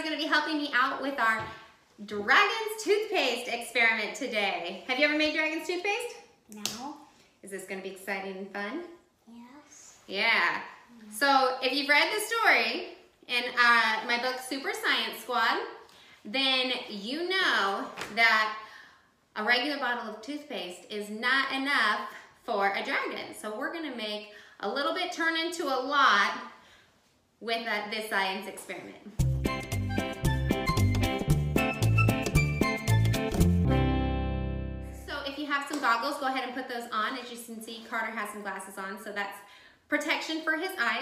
going to be helping me out with our Dragon's Toothpaste experiment today. Have you ever made Dragon's Toothpaste? No. Is this going to be exciting and fun? Yes. Yeah. So if you've read the story in my book, Super Science Squad, then you know that a regular bottle of toothpaste is not enough for a dragon. So we're going to make a little bit turn into a lot with this science experiment. So if you have some goggles, go ahead and put those on. As you can see, Carter has some glasses on, so that's protection for his eyes.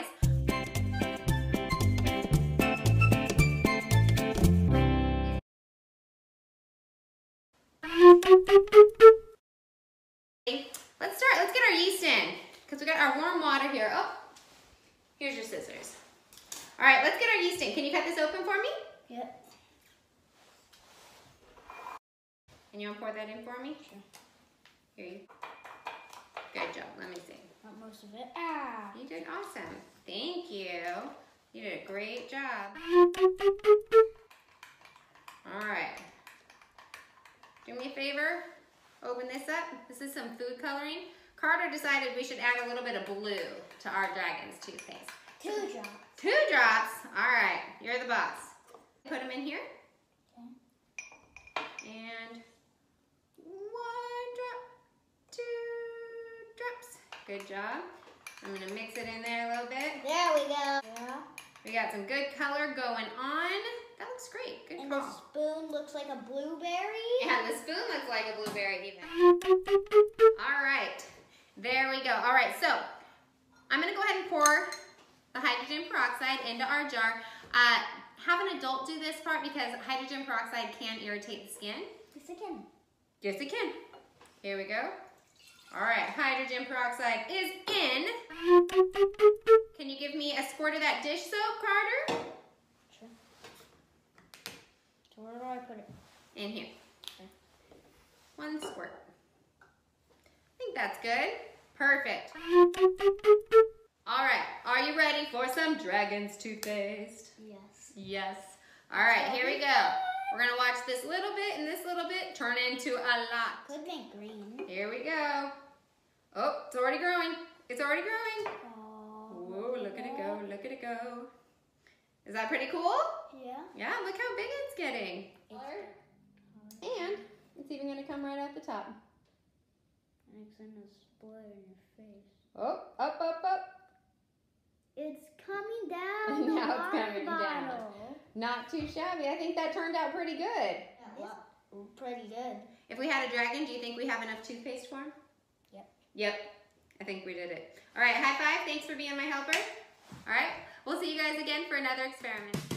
Let's start. Let's get our yeast in because we got our warm water here. Oh, here's your scissors. All right, let's get our yeast in. Can you cut this open for me? Yep. And you want to pour that in for me? Sure. Here you. Good job. Let me see. Not most of it. Ah. You did awesome. Thank you. You did a great job. All right. Do me a favor. Open this up. This is some food coloring. Carter decided we should add a little bit of blue to our Dragon's Toothpaste. 2 drops. 2 drops. All right. You're the boss. Put them in here. Okay. And 1 drop. 2 drops. Good job. I'm going to mix it in there a little bit. There we go. Yeah. We got some good color going on. That looks great. Good and call. the spoon looks like a blueberry. Yeah, the spoon looks like a blueberry even. All right. There we go. All right, so I'm going to go ahead and pour the hydrogen peroxide into our jar. Have an adult do this part because hydrogen peroxide can irritate the skin. Yes, it can. Yes, it can. Here we go. All right, hydrogen peroxide is in. Can you give me a squirt of that dish soap, Carter? Sure. So where do I put it? In here. Okay. 1 squirt. I think that's good. Perfect. All right, are you ready for some Dragon's Toothpaste? Yes. Yes. All right, here we go. We're gonna watch this little bit and this little bit turn into a lot. Could make green. Here we go. Oh, it's already growing. It's already growing. Oh, Whoa, look at it go, look at it go. Is that pretty cool? Yeah. Yeah, look how big it's getting. And it's even gonna come right out the top. It's gonna split in your face. Oh, up, up, up. It's coming down the Now it's water coming bottle. down. Not too shabby. I think that turned out pretty good. Yeah, pretty good. If we had a dragon, do you think we have enough toothpaste for him? Yep. Yep. I think we did it. All right, high five. Thanks for being my helper. All right, we'll see you guys again for another experiment.